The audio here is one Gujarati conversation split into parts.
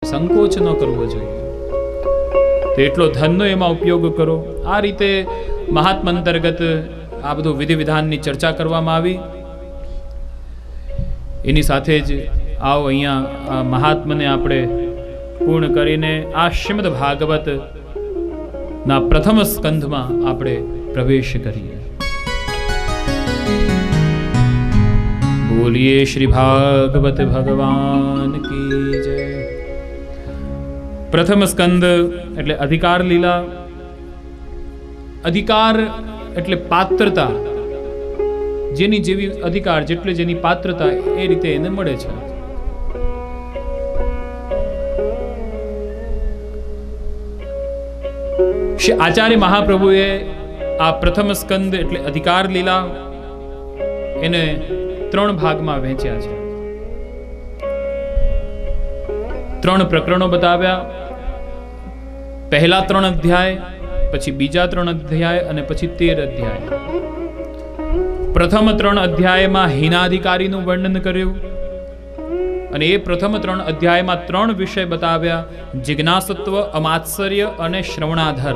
સંકોચ ન કરવો જોઈએ. તો એટલો ધનનો એમાં ઉપયોગ કરો. આ રીતે મહાત્મા અંતર્ગત આ બધું વિધિ વિધાનની ચર્ચા કરવામાં આવી. એની સાથે જ આવો અહીંયા મહાત્માને આપણે પૂર્ણ કરીને આ શ્રીમદ ભાગવત ના પ્રથમ સ્કંધમાં આપણે પ્રવેશ કરીએ. બોલીએ શ્રી ભાગવત ભગવાન કી જય. પ્રથમ સ્કંદ એટલે અધિકાર લીલા. અધિકાર એટલે પાત્રતા. જેની જેવી અધિકાર, જેટલે જેની પાત્રતા એ રીતે એને મળે છે. શ્રી આચાર્ય મહાપ્રભુએ આ પ્રથમ સ્કંદ એટલે અધિકાર લીલા એને 3 ભાગમાં વહેંચ્યા છે. 3 પ્રકરણો બતાવ્યા. પહેલા 3 અધ્યાય, પછી બીજા 3 અધ્યાય અને પછી 13 અધ્યાય. પ્રથમ 3 અધ્યાયમાં હીનાધિકારીનું વર્ણન કર્યું અને એ પ્રથમ 3 અધ્યાયમાં 3 વિષય બતાવ્યા: જિજ્ઞાસત્વ, અમાત્સર્ય અને શ્રવણાધર.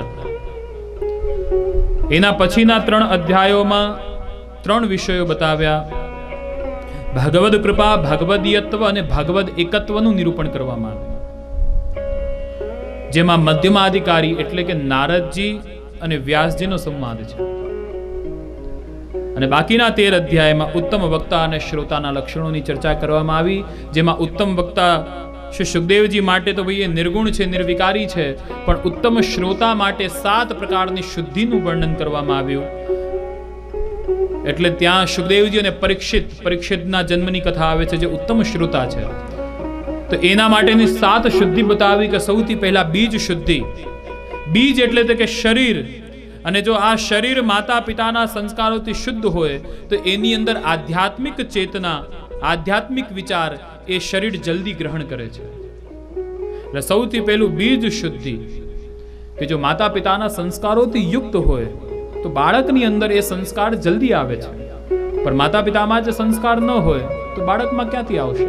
એના પછીના 3 અધ્યાયોમાં 3 વિષયો બતાવ્યા: ભગવદ કૃપા, ભગવદીયત્વ અને ભગવદ એકત્વનું નિરૂપણ કરવામાં આવ્યું, જેમાં મધ્યમાધિકારી એટલે કે નારદજી અને વ્યાસજીનો સંવાદ છે. અને બાકીના 13 અધ્યાયમાં ઉત્તમ વક્તા અને શ્રોતાના લક્ષણોની ચર્ચા કરવામાં આવી, જેમાં ઉત્તમ વક્તા શ્રી સુખદેવજી માટે તો ભાઈ એ નિર્ગુણ છે, નિર્વિકારી છે, પણ ઉત્તમ શ્રોતા માટે 7 પ્રકારની શુદ્ધિનું વર્ણન કરવામાં આવ્યું. એટલે ત્યાં સુખદેવજી અને પરીક્ષિતના જન્મની કથા આવે છે, જે ઉત્તમ શ્રોતા છે. તો એના માટેની 7 શુદ્ધિ બતાવી કે સૌથી પહેલા બીજ શુદ્ધિ. બીજ એટલે કે શરીર. અને જો આ શરીર માતા પિતાના સંસ્કારોથી શુદ્ધ હોય તો એની અંદર આધ્યાત્મિક ચેતના, આધ્યાત્મિક વિચાર એ શરીર જલ્દી ગ્રહણ કરે છે. એટલે સૌથી પહેલું બીજ શુદ્ધિ, કે જો માતા પિતાના સંસ્કારોથી યુક્ત હોય તો બાળકની અંદર એ સંસ્કાર જલ્દી આવે છે. પણ માતા પિતામાં જે સંસ્કાર ન હોય તો બાળકમાં ક્યાંથી આવશે?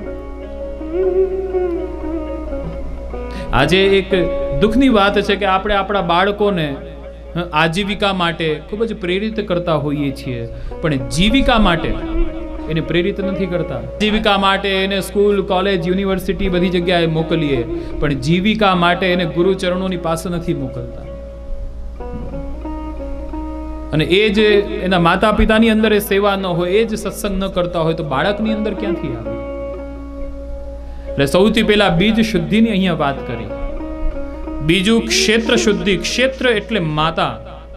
આજે એક દુઃખની વાત છે કે આપણે આપણા બાળકોને આજીવિકા માટે ખૂબ જ પ્રેરિત કરતા હોઈએ છીએ, પણ જીવિકા માટે એને પ્રેરિત નથી કરતા. જીવિકા માટે એને સ્કૂલ, કોલેજ, યુનિવર્સિટી બધી જગ્યાએ મોકલીએ, પણ જીવિકા માટે એને ગુરુચરણોની પાસે નથી મોકલતા. અને એ જે એના માતા પિતાની અંદર એ સેવા ન હોય, એ જ સત્સંગ ન કરતા હોય તો બાળકની અંદર ક્યાંથી આવે? એટલે સૌથી પહેલા બીજ શુદ્ધિની અહીંયા વાત કરી. બીજું ક્ષેત્ર શુદ્ધિ. ક્ષેત્ર એટલે માતા.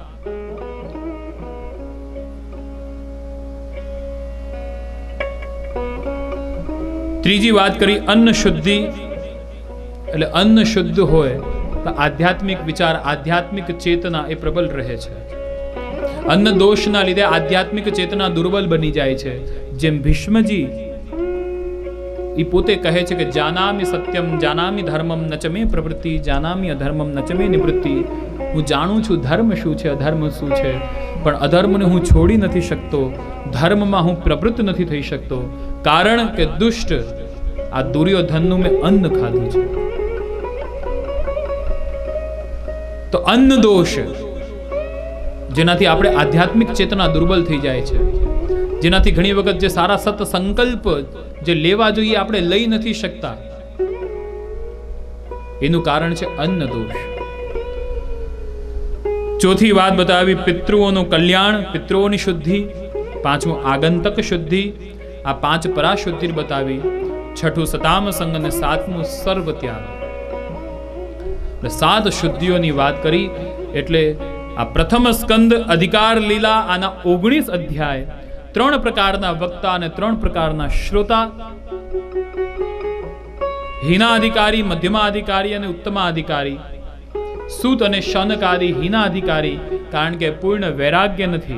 ત્રીજી વાત કરી અન્ન શુદ્ધિ. એટલે અન્ન શુદ્ધ હોય તો આધ્યાત્મિક વિચાર, આધ્યાત્મિક ચેતના એ પ્રબલ રહે છે. અન્ન દોષના લીધે આધ્યાત્મિક ચેતના દુર્બલ બની જાય છે. જેમ ભીષ્મજી એ પોતે કહે છે કે જાનામિ સત્યમ, જાનામિ ધર્મમ, નચમે પ્રવૃત્તિ, જાનામિ અધર્મમ, નચમે નિવૃત્તિ. હું જાણું છું ધર્મ શું છે, અધર્મ શું છે, પણ અધર્મને હું છોડી નથી શકતો, ધર્મમાં હું પ્રવૃત્ત નથી થઈ શકતો, કારણ કે દુષ્ટ આ દુર્યોધનનું મેં અન્ન ખાધું છે. તો અન્ન દોષ, જેનાથી આપણે આધ્યાત્મિક ચેતના દુર્બલ થઈ જાય છે, જેનાથી ઘણી વખત જે સારા સત સંકલ્પ જે લેવા જોઈએ આપણે લઈ નથી શકતા, એનું કારણ છે અન્ન દોષ. ચોથી વાત બતાવી પિતૃઓનું કલ્યાણ, પિતૃઓની શુદ્ધિ. પાંચમું આગંતક શુદ્ધિ. આ 5 પરાશુદ્ધિ બતાવી. છઠ્ઠું સતામ સંગ અને 7મું સર્વ ત્યાગ. 7 શુદ્ધિઓની વાત કરી. એટલે આ પ્રથમ સ્કંદ અધિકાર લીલા, આના 19 અધ્યાય, 3 પ્રકારના વક્તા અને 3 પ્રકારના શ્રોતા, હીનાધિકારી, મધ્યમાધિકારી અને ઉત્તમાધિકારી, સૂત અને શનકાદી હીનાધિકારી, કારણ કે પૂર્ણ વૈરાગ્ય નથી.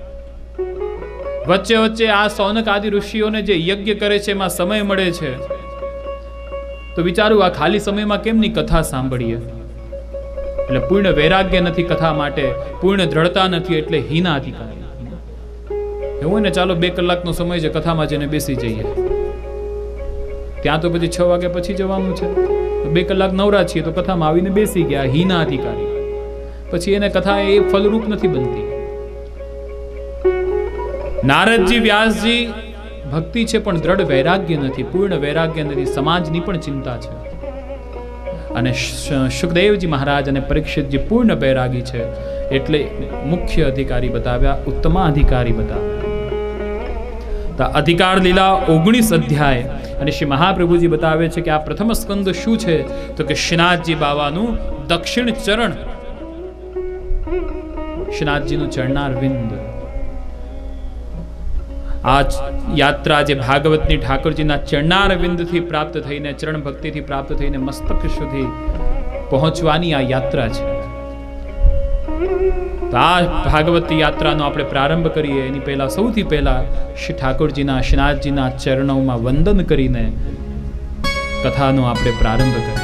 વચ્ચે વચ્ચે આ સૌનકાદી ઋષિઓને જે યજ્ઞ કરે છે એમાં સમય મળે છે, તો વિચારું આ ખાલી સમયમાં કેમની કથા સાંભળીએ? એટલે પૂર્ણ વૈરાગ્ય નથી કથા માટે, પૂર્ણ દ્રઢતા નથી, એટલે હીનાધિકારી. એવું ને ચાલો 2 કલાકનો સમય છે, કથામાં જઈને બેસી જઈએ, ત્યાં તો પછી 6 વાગ્યા પછી જવાનું છે. 2 કલાક નવરા છીએ તો કથામાં આવીને બેસી ગયા હીના અધિકારી, પછી એને કથા એ ફલરૂપ નથી બનતી. નારદજી વ્યાસજી ભક્તિ છે પણ દ્રઢ વૈરાગ્ય નથી, પૂર્ણ વૈરાગ્ય નથી, સમાજની પણ ચિંતા છે. અને સુખદેવજી મહારાજ અને પરીક્ષિતજી પૂર્ણ વૈરાગી છે એટલે મુખ્ય અધિકારી બતાવ્યા, ઉત્તમાધિકારી બતાવ્યા. તો અધિકાર લીલા 19 અધ્યાય અને શ્રી મહાપ્રભુજી બતાવે છે કે આ પ્રથમ સ્કંદ શું છે તો કે શ્રીનાથજી બાવાનું દક્ષિણ ચરણ, શ્રીનાથજીનું ચરણાર વિંદ. આ યાત્રા જે ભાગવતની ઠાકોરજીના ચરણાર વિંદથી પ્રાપ્ત થઈને, ચરણ ભક્તિથી પ્રાપ્ત થઈને મસ્તક સુધી પહોંચવાની આ યાત્રા છે. તો આ ભાગવત યાત્રાનો આપણે પ્રારંભ કરીએ એની પહેલા સૌથી પહેલા શ્રી ઠાકોરજીના, શ્રીનાથજીના ચરણોમાં વંદન કરીને કથાનો આપણે પ્રારંભ કરીએ.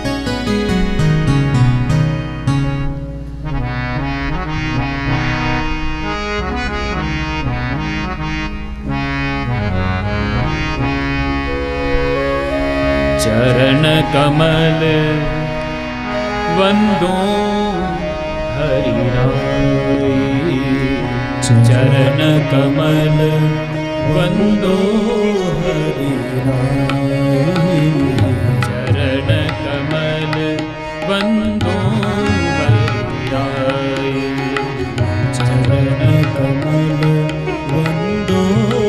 चरण कमल वंदो हरिराई, चरण कमल वंदो हरिराई, चरण कमल वंदो हरिराई, चरण कमल वंदो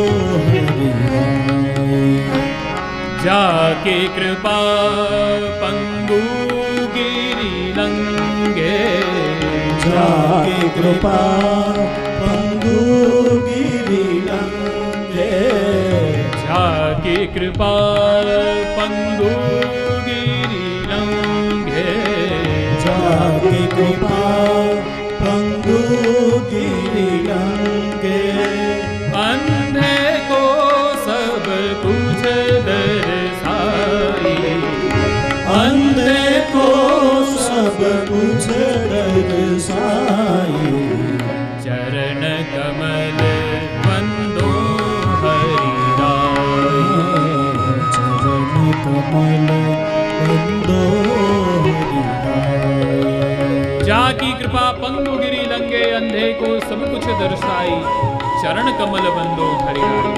हरिराई. जाके कृपा पंगु गिरि लंगे, जाके कृपा पंगु गिरि लंगे, जाके कृपा पंगु गिरि लंगे, जाके कृपा पंगु गिरि लंगे, अंधे को सब कुछ दर्शाई, अंधे को सब कुछ दर्शाई, चरण कमल वंदो हरिराई, चरण कमल वंदो हरिराई. जाकी कृपा पंगु गिरि लंगे, अंधे को सब कुछ दर्शाई, चरण कमल वंदो हरिराई.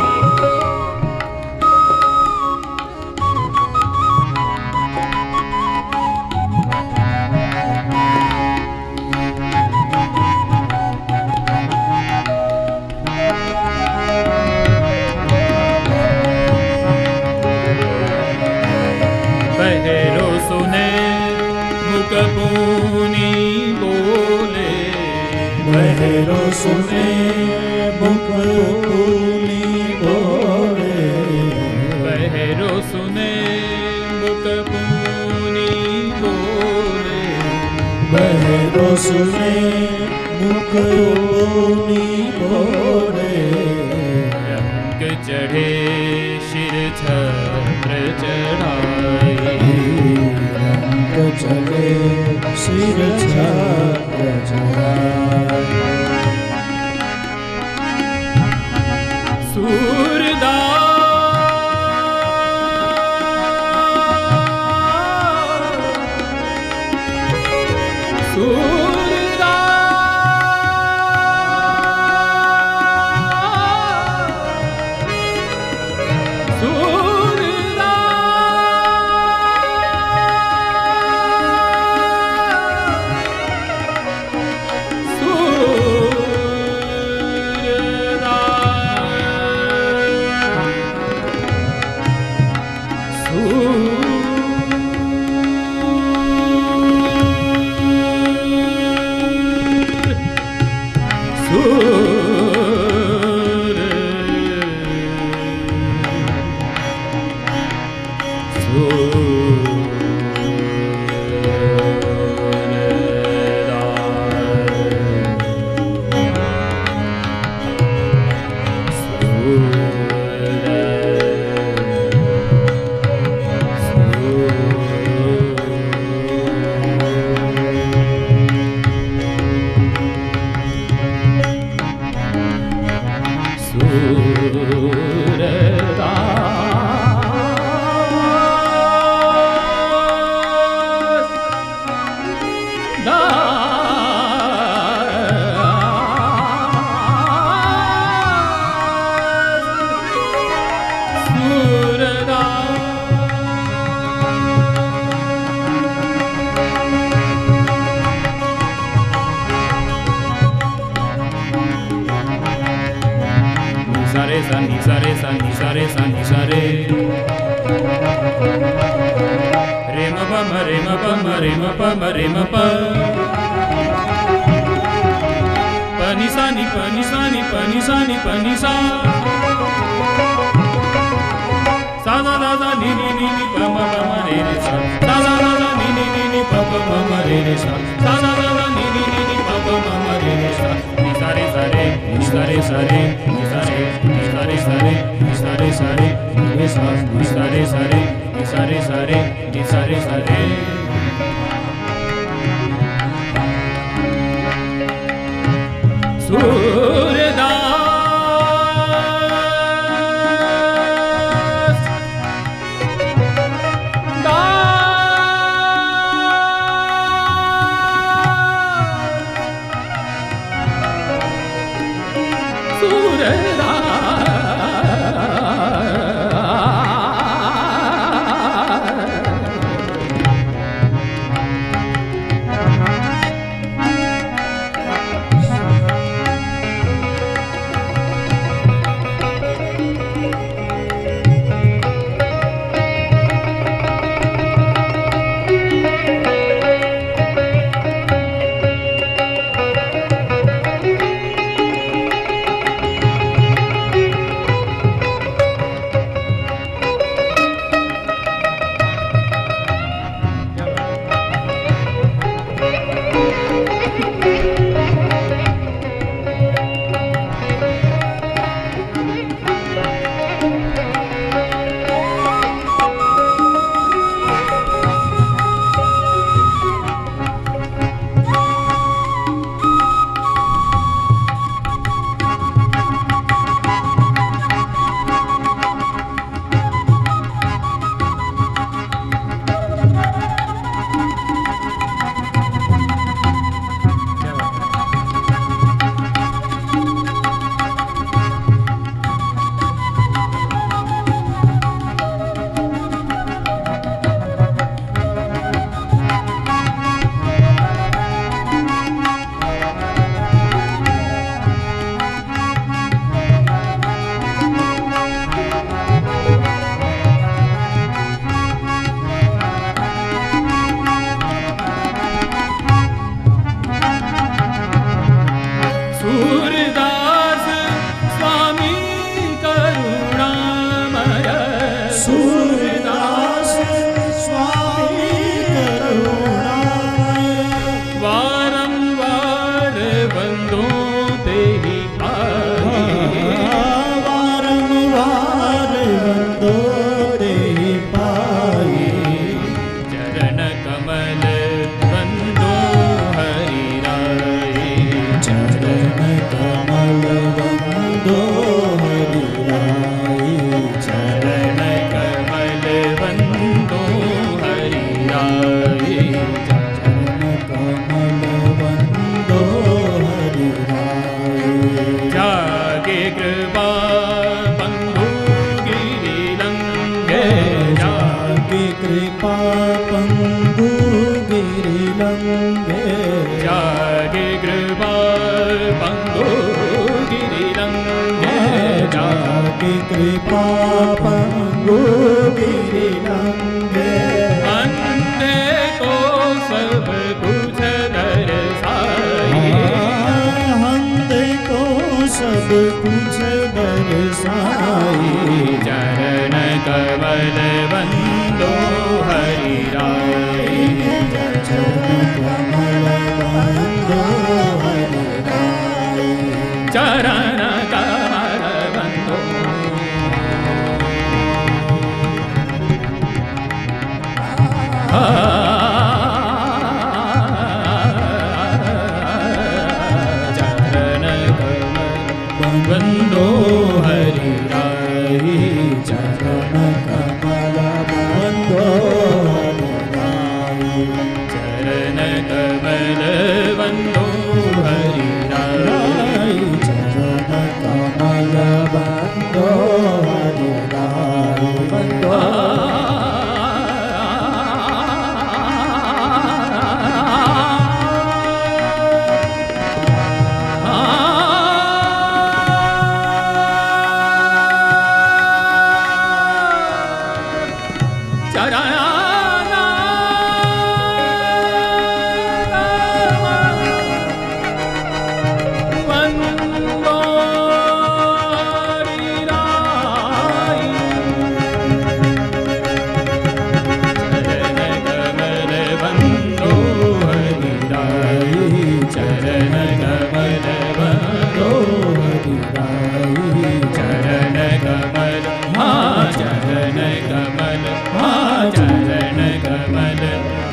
बहरो सुने मुख पूनी बोले, बहरो सुने मुख पूनी बोले, बहरो सुने मुख पूनी बोले, बहरो सुने मुख पूनी बोले, रंग चढ़े शिर छत्र चढ़ाई, रंग चढ़े सिर छत्र चढ़ाई, सा नि सा रे सा नि सा रे सा नि सा रे रे म प म रे म प म रे म प म रे म प प नि सा नि प नि सा नि प नि सा नि प नि सा सा दा दा दा नि नि नि नि प म रे रे सा दा दा दा दा नि नि नि नि प म रे रे सा दा दा दा दा नि नि नि नि प म रे रे सा नि सा रे सा रे नि सा रे सा रे नि सा रे नि सा रे सा रे नि सा रे सा रे नि सा नि सा रे सा रे नि सा रे सा रे नि सा रे सा रे सूरदास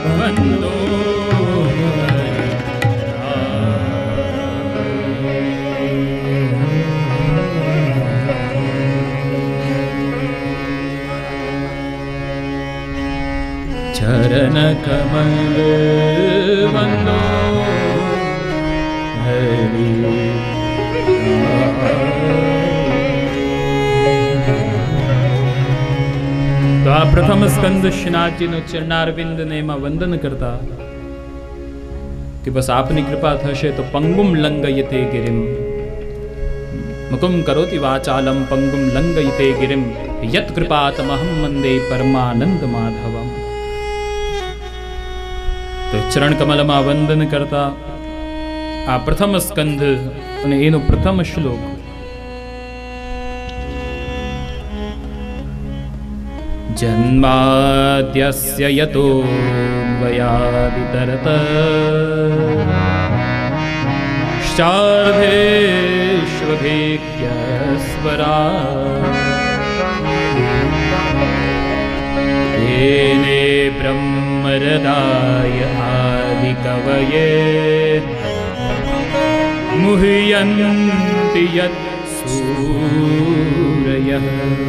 વંદો ચરણ કમલ વંદો હરિ. તો આ પ્રથમ સ્કંદ શ્રીનાથજીનું ચરણારવિંદને એમાં વંદન કરતા કે બસ આપની કૃપા થશે તો પંગુમ લંગયતે ગિરિમ મુકુમ કરોતિ વાચાલમ પંગુમ લંગયતે ગિરિમ યત કૃપાતમહં વંદે પરમાનંદ માધવમ. તો ચરણ કમલમાં વંદન કરતા આ પ્રથમ સ્કંદ અને એનો પ્રથમ શ્લોક. જન્માદ્યસ્ય યતો વયાદિતરત શાર્ધેષ્વભેક્યસ્વરા તેને બ્રહ્મરદાય આદિકવયે મુહ્યન્તિ યત સૂરયઃ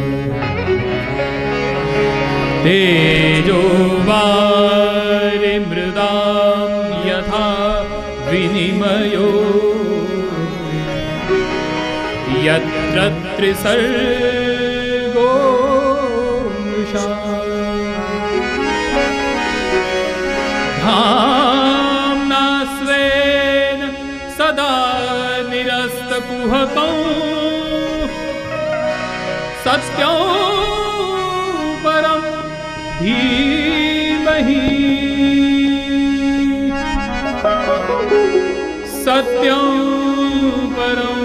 તેજો વારે મૃદામ યથા વિનિમયો યત્ર ત્રિસર્ગો ધામ્ના સ્વેન સદા નિરસ્તકુહકં સત્યં પરમ ધીમહિ સત્યં પરમ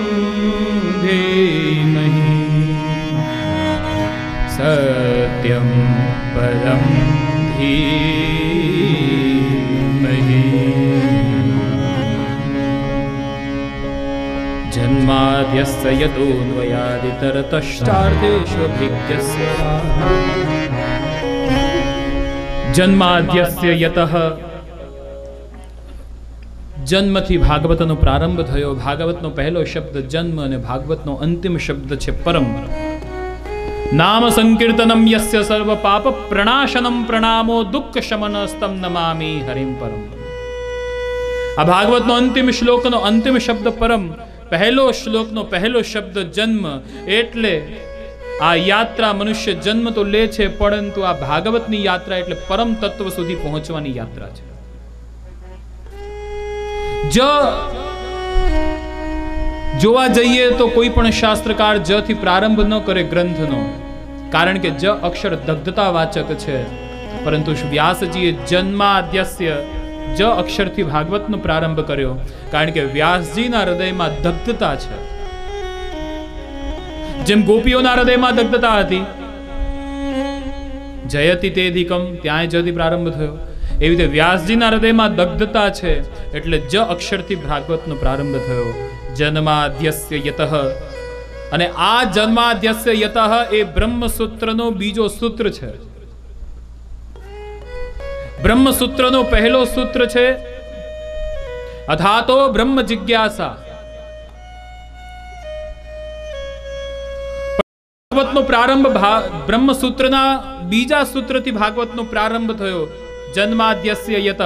ધીમહિ સત્યં પરમ ધીમહિ. જન્માદ્યસ્ય યતોન્વયાદિતરતશ્ચાર્ધેષ્વભિજ્ઞસ્વરા જન્માદ્યસ્ય યતઃ જન્મથી ભાગવતનો પ્રારંભ થયો. ભાગવતનો પહેલો શબ્દ જન્મ અને ભાગવતનો અંતિમ શબ્દ છે પરમ. નામ સંકીર્તનમ યસ્ય સર્વ પાપ પ્રણાશનમ પ્રણામો દુઃખ શમનસ્તમ નમામિ હરિમ પરમ. આ ભાગવતનો અંતિમ શ્લોકનો અંતિમ શબ્દ પરમ, પહેલો શ્લોકનો પહેલો શબ્દ જન્મ. એટલે આ યાત્રા મનુષ્ય જન્મ તો લે છે, પરંતુ આ ભાગવતની યાત્રા એટલે પરમ તત્વ સુધી પહોંચવાની યાત્રા છે. જોવા જઈએ તો કોઈ પણ શાસ્ત્રકાર જ થી પ્રારંભ ન કરે ગ્રંથનો, કારણ કે જ અક્ષર દગ્ધતા વાચક છે. પરંતુ વ્યાસજીએ જન્માદ્યસ્ય જ અક્ષરથી ભાગવતનો પ્રારંભ કર્યો, કારણ કે વ્યાસજીના હૃદયમાં દગ્ધતા છે. જેમ ગોપીઓના હૃદયમાં દગ્ધતા હતી, જયતિ તેધિકમ, ત્યાં જથી પ્રારંભ થયો. એવી રીતે વ્યાસજીના હૃદયમાં દગ્ધતા છે, એટલે જ અક્ષરથી ભાગવતનો પ્રારંભ થયો. જન્માદ્યસ્ય યતઃ, અને આ જન્માદ્યસ્ય યતઃ એ બ્રહ્મસૂત્રનો બીજો સૂત્ર છે. બ્રહ્મસૂત્રનો પહેલો સૂત્ર છે અથાતો બ્રહ્મ જિજ્ઞાસા. ભાગવતનો પ્રારંભ બ્રહ્મસૂત્રના બીજા સૂત્રથી ભાગવતનો પ્રારંભ થયો. જન્માદ્યસ્ય યતઃ,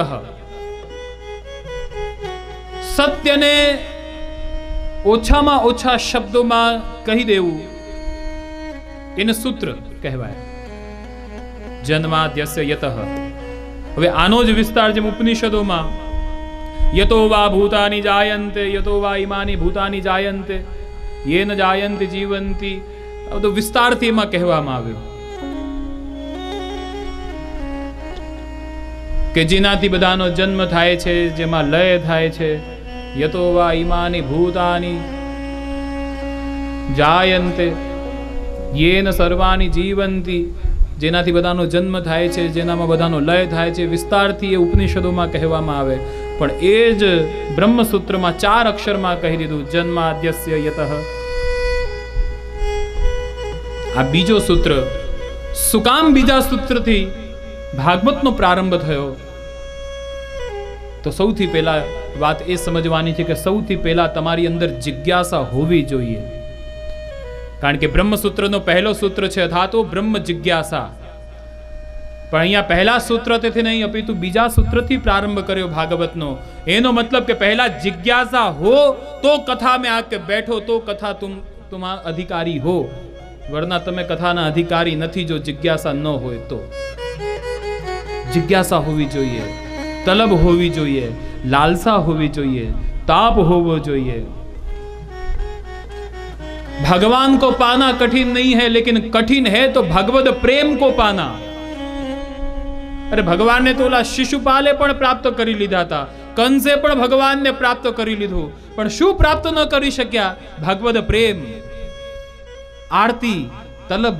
સત્યને ઓછામાં ઓછા શબ્દોમાં કહી દેવું એને સૂત્ર કહેવાય. જન્માદ્યસ્ય યતઃ. હવે આનો જ વિસ્તાર જેમ ઉપનિષદોમાં યતો વા ભૂતાની જાયન્તે યતો વા ઈમાની ભૂતાની જાયન્તે યેન જાયન્તિ જીવંતી, આ બધું વિસ્તારથી એમાં કહેવામાં આવ્યું કે જેનાથી બધાનો જન્મ થાય છે, જેમાં લય થાય છે. યતો વા ઈમાની ભૂતાની જાયન્તે યેન સર્વાણી જીવંતી, જેનાથી બધાનો જન્મ થાય છે, જેનામાં બધાનો લય થાય છે. વિસ્તારથી એ ઉપનિષદોમાં કહેવામાં આવે, પણ એ જ બ્રહ્મસૂત્રમાં 4 અક્ષરમાં કહી દીધું જન્માદ્યસ્ય યતઃ. આ બીજો સૂત્ર. શું કામ બીજા સૂત્રથી ભાગવતનો પ્રારંભ થયો તો સૌથી પહેલા વાત એ સમજવાની છે કે સૌથી પહેલા તમારી અંદર જિજ્ઞાસા હોવી જોઈએ. કારણ કે બ્રહ્મસૂત્રનો પહેલો સૂત્ર છે અથવા તો બ્રહ્મ જિજ્ઞાસા. પણ અહીંયા પહેલા સૂત્રથી નહીં અપિતુ બીજા સૂત્રથી પ્રારંભ કર્યો ભાગવતનો. એનો મતલબ કે પહેલા જિજ્ઞાસા હો તો કથા में आके बैठो तो कथा तुम अधिकारी हो, वरना તમે કથાના અધિકારી નથી જો જિજ્ઞાસા ન હોય તો. જિજ્ઞાસા હોવી જોઈએ, તલબ હોવી જોઈએ, લાલસા હોવી જોઈએ, તાપ હોવો જોઈએ. भगवान को पाना कठिन नहीं है, लेकिन कठिन है तो भगवद प्रेम को पाना. अरे भगवान ने तो ओला शिशुपाले पण प्राप्त करी लीधा था, कंसे पण भगवान ने प्राप्त करी लीधुं, पण शू प्राप्त न करी शक्या? भगवद प्रेम, आरती, तलब.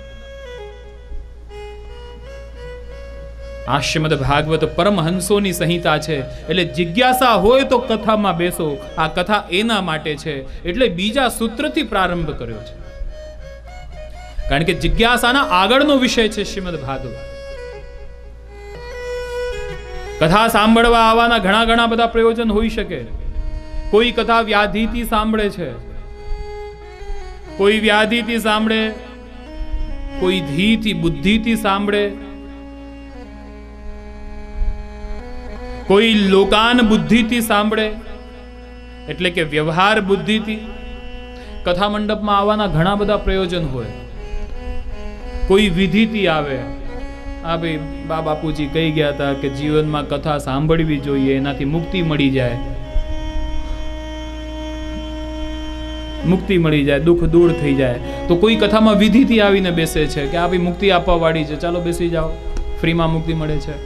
આ શ્રીમદ ભાગવત પરમહંસોની સંહિતા છે. એટલે જિજ્ઞાસા હોય તો કથામાં બેસો. આ કથા એના માટે છે, એટલે બીજા સૂત્રથી પ્રારંભ કર્યો છે. કારણ કે જિજ્ઞાસાના આગળનો વિષય છે શ્રીમદ ભાગવત. કથા સાંભળવા આવવાના ઘણા ઘણા બધા પ્રયોજન હોઈ શકે. કોઈ કથા વ્યાધિથી સાંભળે છે, કોઈ વ્યાધિથી સાંભળે, કોઈ ધીથી બુદ્ધિથી સાંભળે, કોઈ લોકાન બુદ્ધિથી સાંભળે, એટલે કે વ્યવહાર બુદ્ધિથી. કથા મંડપમાં આવવાના ઘણા બધા પ્રયોજન હોય. કોઈ વિધિથી આવે. આ ભાઈ બા બાપુજી કહી ગયા હતા કે જીવનમાં કથા સાંભળવી જોઈએ, એનાથી મુક્તિ મળી જાય, મુક્તિ મળી જાય, દુઃખ દૂર થઈ જાય. તો કોઈ કથામાં વિધિથી આવીને બેસે છે કે આ ભાઈ મુક્તિ આપવા વાળી છે, ચાલો બેસી જાઓ, ફ્રીમાં મુક્તિ મળે છે.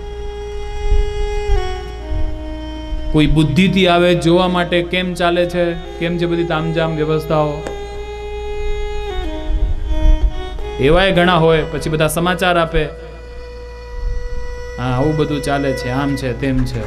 કોઈ બુદ્ધિથી આવે, જોવા માટે કેમ ચાલે છે, કેમ છે બધી તામઝામ વ્યવસ્થાઓ. એવાય ઘણા હોય. પછી બધા સમાચાર આપે, હા આવું બધું ચાલે છે, આમ છે તેમ છે.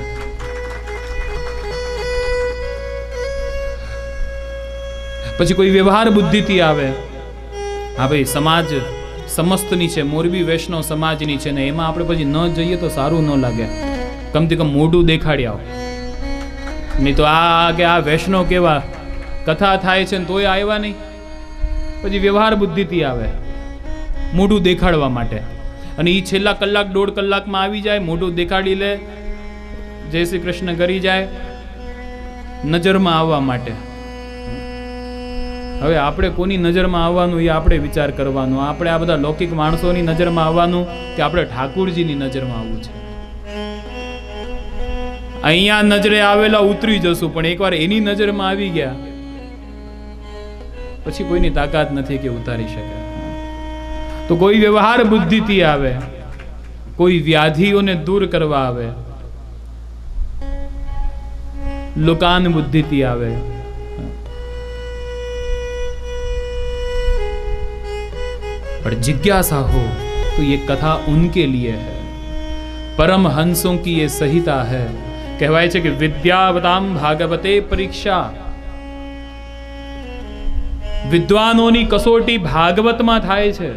પછી કોઈ વ્યવહાર બુદ્ધિથી આવે, હા ભાઈ સમાજ સમસ્તની છે, મોરબી વૈષ્ણવ સમાજની છે ને એમાં આપણે પછી ન જઈએ તો સારું ન લાગે, કમથી કમ મોઢું દેખાડી આવો. નહીં તો આ કે આ વૈષ્ણવ કેવા, કથા થાય છે ને તોય આવ્યા નહીં. પછી વ્યવહાર બુદ્ધિથી આવે, મોઢું દેખાડવા માટે. અને એ છેલ્લા કલાક દોઢ કલાકમાં આવી જાય, મોઢું દેખાડી લે, જય શ્રી કૃષ્ણ કરી જાય, નજરમાં આવવા માટે. હવે આપણે કોની નજરમાં આવવાનું એ આપણે વિચાર કરવાનો. આપણે આ બધા લૌકિક માણસોની નજરમાં આવવાનું કે આપણે ઠાકુરજીની નજરમાં આવવું છે. અહીંયા નજરે આવેલા ઉતરી જશું, પણ એકવાર એની નજરમાં આવી ગયા પછી કોઈની તાકાત નથી કે ઉતારી શકે. તો કોઈ વ્યવહાર બુદ્ધિથી આવે, કોઈ વ્યાધિઓને દૂર કરવા આવે, લોકાન બુદ્ધિથી આવે. पर जिज्ञासा हो तो ये कथा उनके लिए है. परमहंसों की ये संहिता है. કહેવાય છે કે વિદ્યાવતામ ભાગવતે પરીક્ષા. વિદ્વાનોની કસોટી ભાગવતમાં થાય છે.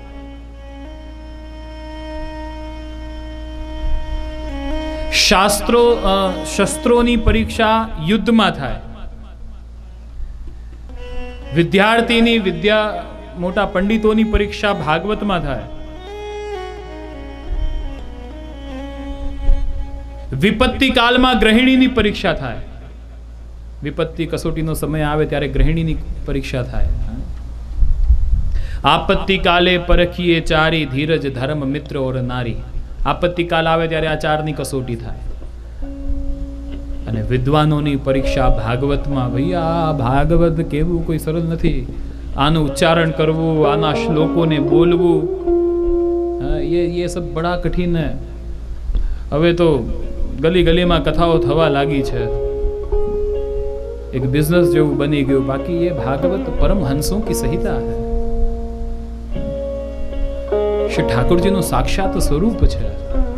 શસ્ત્રોની પરીક્ષા યુદ્ધમાં થાય. વિદ્યાર્થીની વિદ્યા, મોટા પંડિતોની પરીક્ષા ભાગવતમાં થાય. વિપત્તિ કાળમાં ગૃહિણીની પરીક્ષા થાય. વિપત્તિ કસોટીનો સમય આવે ત્યારે ગૃહિણીની પરીક્ષા થાય. આપત્તિ કાલે પરખીએ ચારી, ધીરજ ધર્મ મિત્ર ઓર નારી. આપત્તિ કાલ આવે ત્યારે આ ચારની કસોટી થાય. અને વિદ્વાનોની પરીક્ષા ભાગવતમાં. ભાઈ આ ભાગવત કેવું કોઈ સરળ નથી. આનું ઉચ્ચારણ કરવું, આના શ્લોકોને બોલવું, ये सब बड़ा कठिन है. હવે તો ગલી ગલીમાં કથાઓ થવા લાગી છે, એક બિઝનેસ જેવું બની ગયું. બાકી ये भागवत परमहंसों की संहिता है. શ્રી ઠાકુરજીનું સાક્ષાત સ્વરૂપ છે.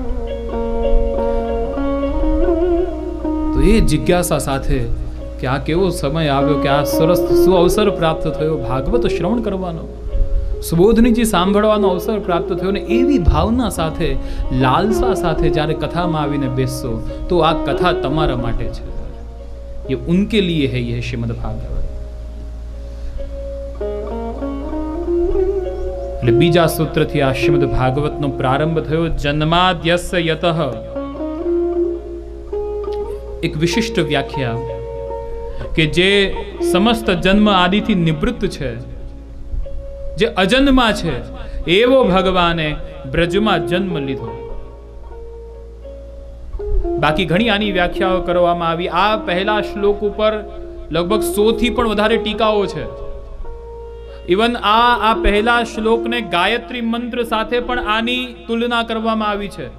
તો એ જિજ્ઞાસા સાથે કે આ કેવો સમય આવ્યો, કે આ સરસ સુઅવસર પ્રાપ્ત થયો ભાગવત શ્રવણ કરવાનો. સુબોધનીજી સાંભળવાનો અવસર પ્રાપ્ત થયો ને એવી ભાવના સાથે, લાલસા સાથે જ્યારે કથામાં આવીને બેસશો તો આ કથા તમારા માટે છે. ये उनके लिए है ये श्रीमद् भागवत. એટલે બીજા સૂત્રથી આ શ્રીમદ્ ભાગવતનો પ્રારંભ થયો. જન્માદ્યસ્ય યતઃ, એક વિશિષ્ટ વ્યાખ્યા કે જે સમસ્ત જન્મ આદિથી નિવૃત્ત છે, જે અજન્મા છે, એવો ભગવાને બ્રજમાં જન્મ લીધો. બાકી ઘણી આની વ્યાખ્યાઓ કરવામાં આવી. આ પહેલા શ્લોક ઉપર લગભગ 100 થી પણ વધારે ટીકાઓ છે. ઇવન આ પહેલા શ્લોકને ગાયત્રી મંત્ર સાથે પણ આની તુલના કરવામાં આવી છે.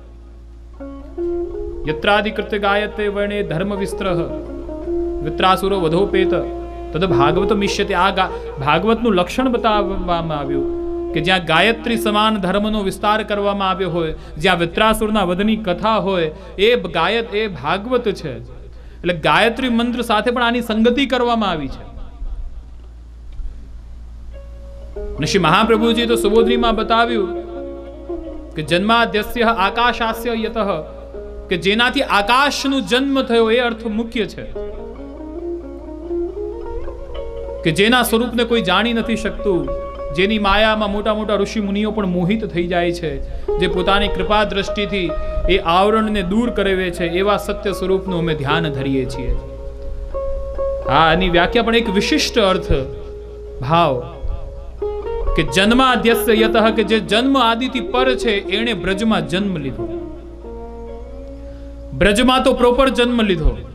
યત્રાધિકૃત ગાયતે વર્ણે ધર્મ વિસ્ત્રહ વિત્રાસુરો વધોપેત તદ ભાગવત મિષ્યતે. આ ભાગવતનું લક્ષણ બતાવવામાં આવ્યું કે જ્યાં ગાયત્રી સમાન ધર્મનો વિસ્તાર કરવામાં આવ્યો હોય, જ્યાં વિત્રાસુરના વધની કથા હોય, એ ભાગવત છે. એટલે ગાયત્રી મંત્ર સાથે પણ આની સંગતિ કરવામાં આવી છે. અને શ્રી મહાપ્રભુજી તો સુબોધનીમાં બતાવ્યું કે જન્માદ્યસ્ય આકાશાસ્ય યતઃ, કે જેનાથી આકાશનો જન્મ થયો એ અર્થ મુખ્ય છે, કે જેના સ્વરૂપને કોઈ જાણી નથી શકતું, જેની માયામાં મોટા મોટા ઋષિ મુનિઓ પણ મોહિત થઈ જાય છે, જે પોતાની કૃપા દ્રષ્ટિથી એ આવરણને દૂર કરે છે, એવા સત્ય સ્વરૂપનું અમે ધ્યાન ધરીએ છીએ. આની વ્યાખ્યા પણ એક વિશિષ્ટ અર્થ ભાવ કે જન્માદ્યસ્ય યતઃ, કે જે જન્મ આદિથી પર છે એણે બ્રજમાં જન્મ લીધો. બ્રજમાં તો પ્રોપર જન્મ લીધો.